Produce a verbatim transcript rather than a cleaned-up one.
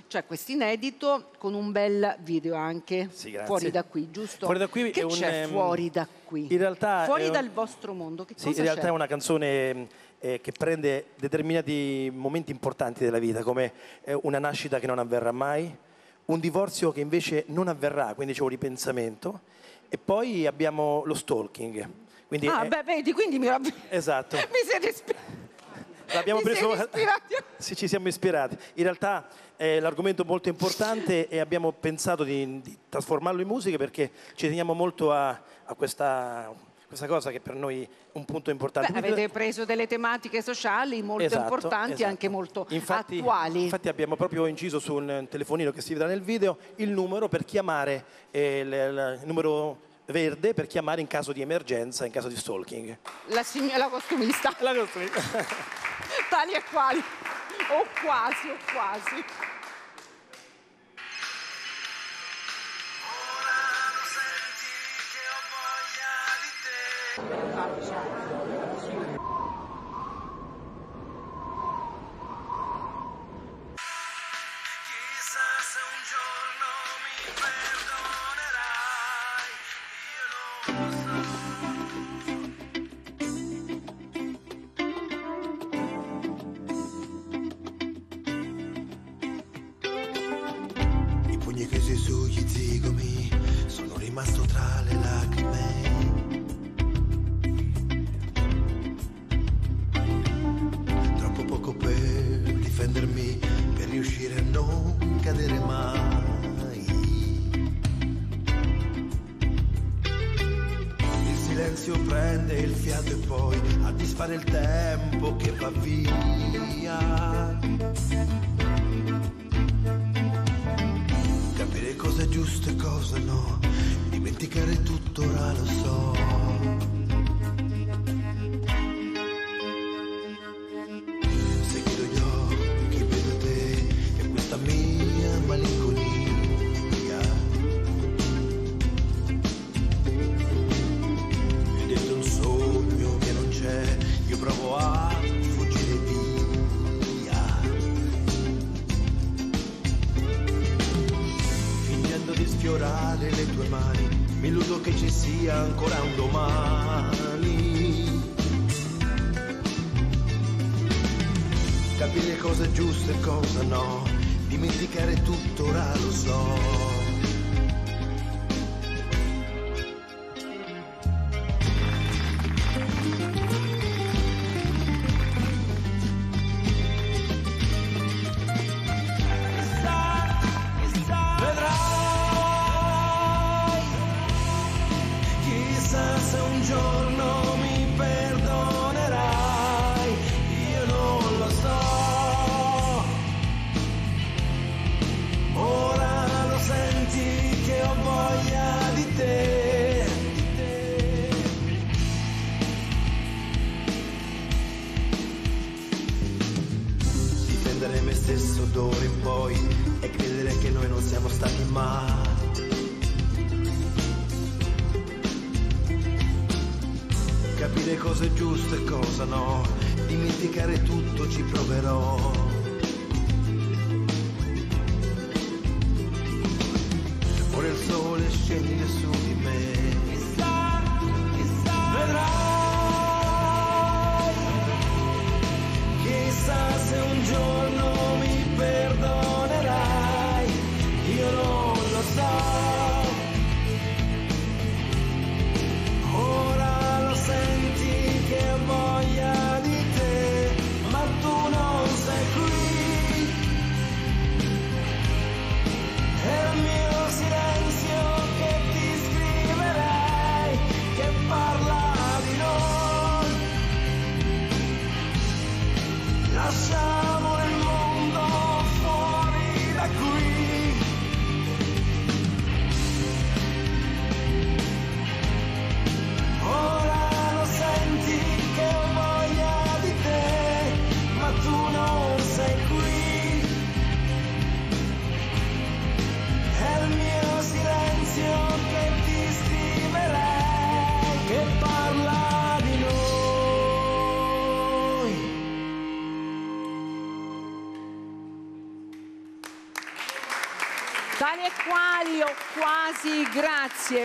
C'è questo inedito con un bel video anche. Sì, grazie. Fuori da qui, giusto? Fuori da qui che è un, c'è ehm, fuori da qui? In realtà fuori è un- dal vostro mondo, che Sì, cosa in realtà c'è? è una canzone eh, che prende determinati momenti importanti della vita, come eh, una nascita che non avverrà mai, un divorzio che invece non avverrà, quindi c'è un ripensamento, e poi abbiamo lo stalking. Quindi, Ah, eh, beh, vedi, quindi mi, mi esatto. siete ispirati. L'abbiamo Mi preso. siete ispirati? Sì, ci siamo ispirati. In realtà è l'argomento molto importante e abbiamo pensato di, di trasformarlo in musica perché ci teniamo molto a, a questa, questa cosa che per noi è un punto importante. Beh, avete preso delle tematiche sociali molto Esatto, importanti, esatto. anche molto Infatti, attuali. infatti abbiamo proprio inciso su un telefonino che si vedrà nel video il numero per chiamare, eh, il, il numero verde per chiamare in caso di emergenza, in caso di stalking. La signora costumista. La costumista. Tali e quali. O quasi, o quasi. I pugni chiusi sugli zigomi, sono rimasto tra le lacrime. Troppo poco per difendermi, per riuscire a non cadere mai. Il silenzio prende il fiato e poi a disfare il tempo che va via. Capire cosa è giusto e cosa no, dimenticare tutto ora lo so. Seguito gli occhi, vedo te e questa mia malinconia. E dentro un sogno che non c'è, io provo a fuggire via. Fingendo di sfiorare le tue mani, mi illudo che ci sia ancora un domani. Capire cosa è giusto e cosa no, dimenticare tutto ora lo so. Vedrai, chissà se un giorno mi perdonerai, io non lo so. Ora lo senti che ho voglia di te, di te. Difendere me stesso d'ora in poi e credere che noi non siamo stati mai. Capire cosa è giusto e cosa no, dimenticare tutto ci proverò. Ora il sole scende su di me. Chissà, chissà, vedrai, chissà se un giorno mi perdonerai, io non lo so. Ora lo senti che ho voglia di te, ma tu non sei qui. Tali e quali o quasi, grazie.